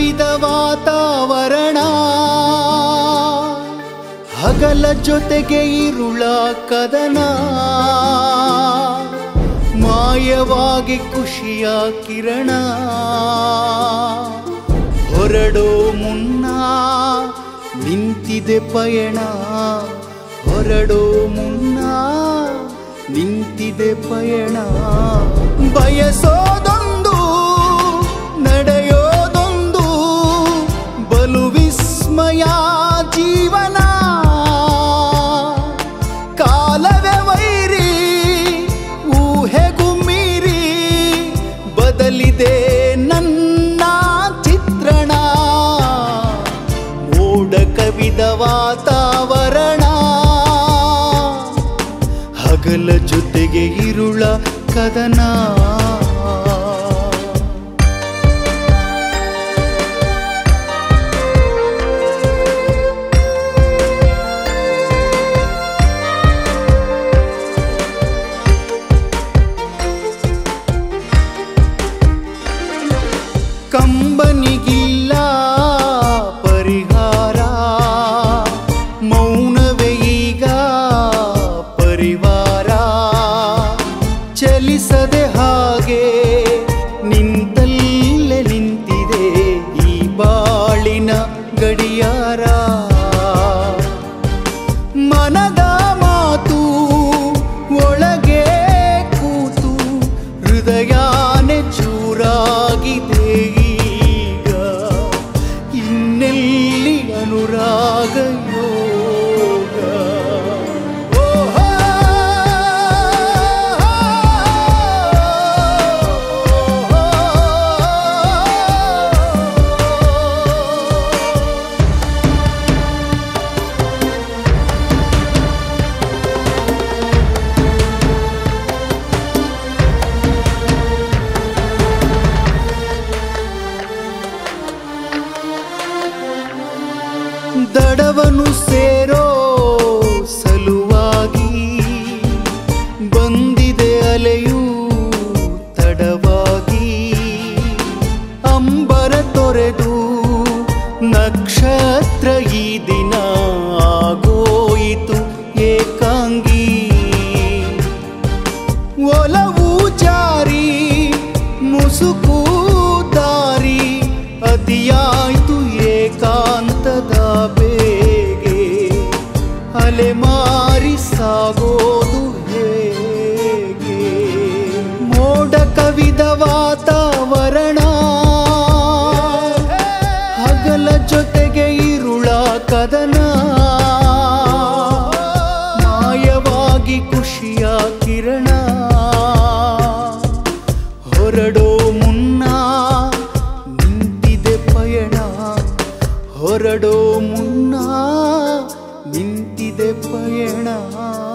ಕವಿದ ವಾತಾವರಣ ಹಗಲ ಜೊತೆಗೆ ಇರುಳ ಕದನ ಮಾಯವಾಗಿ ಖುಷಿಯ ಕಿರಣ ಹೊರಡೋ ಮುನ್ನ ನಿಂತಿದೆ ಪಯಣ ಹೊರಡೋ ಮುನ್ನ ನಿಂತಿದೆ ಪಯಣ ಬಯಸೋದೊಂದು ನಡೆಯೋದೊಂದು ಬಲು ವಿಸ್ಮಯ ಜೀವನ ಕಾಲವೇ ವೈರಿ ಊಹೆಗೂ ಮೀರಿ ಬದಲಿದೆ ನನ್ನ ಚಿತ್ರಣ ಮೋಡ ಕವಿದ ವಾತಾವರಣ ಹಗಲ ಜೊತೆಗೆ ಇರುಳ ಕದನ ಕಂಬನಿಗಿಲ್ಲ ಪರಿಹಾರ ಮೌನವೇ ಈಗ ಪರಿವಾರ ಚಲಿಸದೆ ಹಾಗೆ ನಿಂತಲ್ಲೇ ನಿಂತಿದೆ ಈ ಬಾಳಿನ ಗಡಿಯಾರ ಮನದ ಮಾತು ಒಳಗೆ ಕೂತು ಹೃದಯನೇ ಚೂರಾಗಿದೆ ಈಗ ಇನ್ನೆಲ್ಲಿ ಅನುರಾಗ ಯೋಗ ದಡವನು ಸೇರೋ ಸಲುವಾಗಿ ಬಂದಿದೆ ಅಲೆಯೂ ತಡವಾಗಿ ಅಂಬರ ತೊರೆದು ನಕ್ಷತ್ರ ಈ ದಿನ ಆಗೋಯಿತು ಏಕಾಂಗಿ ಒಲವು ಜಾರಿ ಮುಸುಕು ದಾರಿ ಅತಿಯಾಯ್ತು ಏಕಾಂತದ ಬೇಗೆ ಅಲೆಮಾರಿ ಸಾಗೋದು ಹೇಗೆ ಮೋಡ ಕವಿದ ವಾತಾವರಣ ಹಗಲ ಜೊತೆಗೆ ಇರುಳ ಕದನ ಮಾಯವಾಗಿ ಖುಷಿಯ ಕಿರಣ ಹೊರಡೋ ಮುನ್ನ ನಿಂತಿದೆ ಪಯಣ ಹೊರಡೋ ಮುನ್ನ ನಿಂತಿದೆ ಪಯಣ